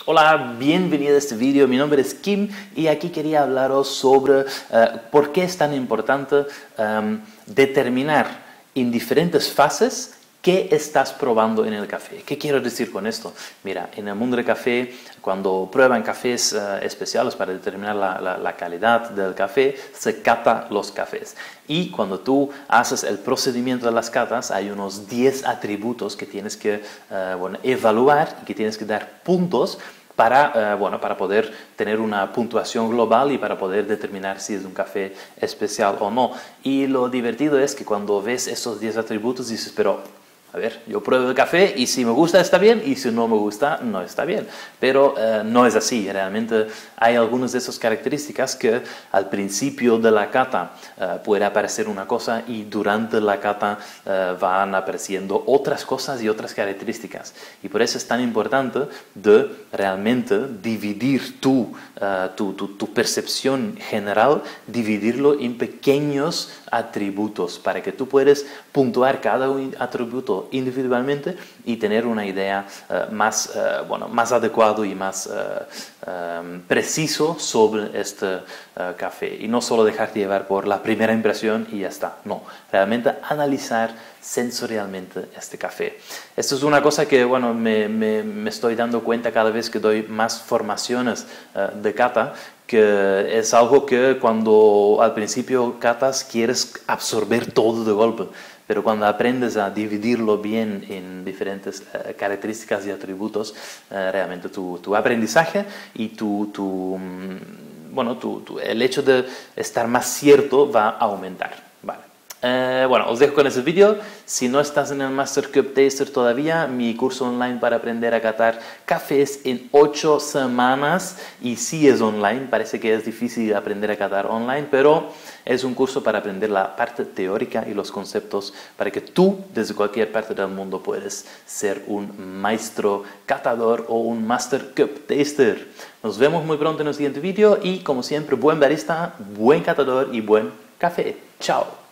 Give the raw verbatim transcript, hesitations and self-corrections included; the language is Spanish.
Hola, bienvenido a este vídeo. Mi nombre es Kim y aquí quería hablaros sobre uh, por qué es tan importante um, determinar en diferentes fases qué estás probando en el café. ¿Qué quiero decir con esto? Mira, en el mundo del café, cuando prueban cafés uh, especiales para determinar la, la, la calidad del café, se cata los cafés. Y cuando tú haces el procedimiento de las catas, hay unos diez atributos que tienes que uh, bueno, evaluar y que tienes que dar puntos para, uh, bueno, para poder tener una puntuación global y para poder determinar si es un café especial o no. Y lo divertido es que cuando ves esos diez atributos dices, pero a ver, yo pruebo el café y si me gusta está bien y si no me gusta no está bien. Pero uh, no es así. Realmente hay algunas de esas características que al principio de la cata uh, puede aparecer una cosa y durante la cata uh, van apareciendo otras cosas y otras características. Y por eso es tan importante de realmente dividir tu, uh, tu, tu, tu percepción general, dividirlo en pequeños atributos para que tú puedas puntuar cada atributo individualmente y tener una idea uh, más, uh, bueno, más adecuado y más uh, um, preciso sobre este uh, café. Y no solo dejarte llevar por la primera impresión y ya está. No, realmente analizar sensorialmente este café. Esto es una cosa que bueno, me, me, me estoy dando cuenta cada vez que doy más formaciones uh, de cata, que es algo que cuando al principio catas quieres absorber todo de golpe. Pero cuando aprendes a dividirlo bien en diferentes uh, características y atributos, uh, realmente tu, tu aprendizaje y tu, tu, um, bueno, tu, tu, el hecho de estar más cierto va a aumentar. Vale. Uh, bueno, os dejo con ese vídeo. Si no estás en el Master Cup Taster todavía, mi curso online para aprender a catar cafés en ocho semanas. Y sí es online, parece que es difícil aprender a catar online, pero es un curso para aprender la parte teórica y los conceptos para que tú, desde cualquier parte del mundo, puedas ser un maestro catador o un Master Cup Taster. Nos vemos muy pronto en el siguiente vídeo y, como siempre, buen barista, buen catador y buen café. Chao.